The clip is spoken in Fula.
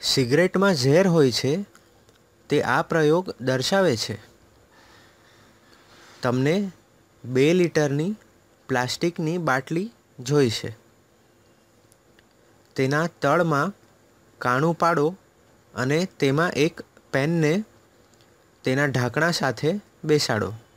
સિગરેટમાં ઝેર હોય છે તે આ પ્રયોગ દર્શાવે છે. તમને 2 લીટરની પ્લાસ્ટિકની બાટલી જોઈશે. તેના તળમાં કાણું પાડો અને તેમાં એક પેનને તેના ઢાંકણા સાથે બેસાડો.